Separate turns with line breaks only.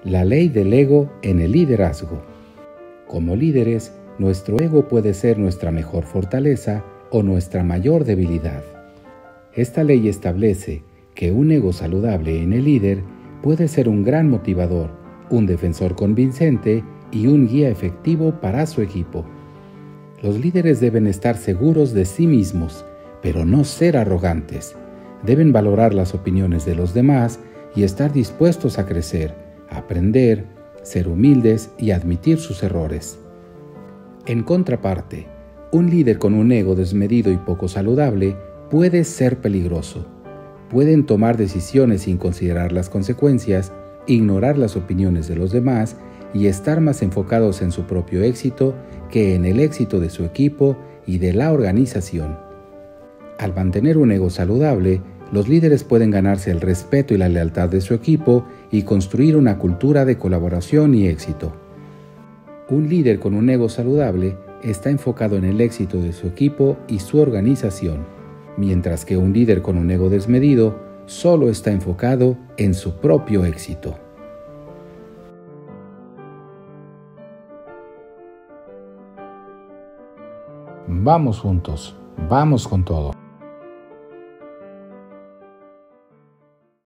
La ley del ego en el liderazgo. Como líderes, nuestro ego puede ser nuestra mejor fortaleza o nuestra mayor debilidad. Esta ley establece que un ego saludable en el líder puede ser un gran motivador, un defensor convincente y un guía efectivo para su equipo. Los líderes deben estar seguros de sí mismos, pero no ser arrogantes. Deben valorar las opiniones de los demás y estar dispuestos a crecer, aprender, ser humildes y admitir sus errores. En contraparte, un líder con un ego desmedido y poco saludable puede ser peligroso. Pueden tomar decisiones sin considerar las consecuencias, ignorar las opiniones de los demás y estar más enfocados en su propio éxito que en el éxito de su equipo y de la organización. Al mantener un ego saludable, los líderes pueden ganarse el respeto y la lealtad de su equipo y construir una cultura de colaboración y éxito. Un líder con un ego saludable está enfocado en el éxito de su equipo y su organización, mientras que un líder con un ego desmedido solo está enfocado en su propio éxito. Vamos juntos, vamos con todo.